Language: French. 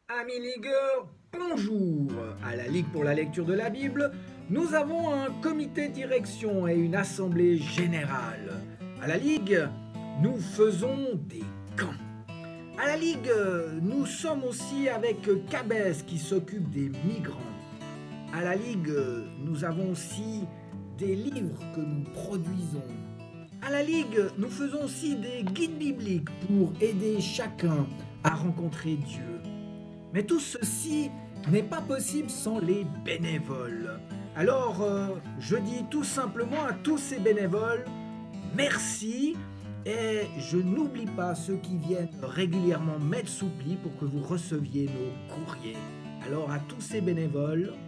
Amis ligueurs, bonjour! À la Ligue pour la lecture de la Bible, nous avons un comité de direction et une assemblée générale. À la Ligue, nous faisons des camps. À la Ligue, nous sommes aussi avec Cabès qui s'occupe des migrants. À la Ligue, nous avons aussi des livres que nous produisons. À la Ligue, nous faisons aussi des guides bibliques pour aider chacun à rencontrer Dieu. Mais tout ceci n'est pas possible sans les bénévoles. Alors, je dis tout simplement à tous ces bénévoles, merci. Et je n'oublie pas ceux qui viennent régulièrement mettre sous pli pour que vous receviez nos courriers. Alors à tous ces bénévoles,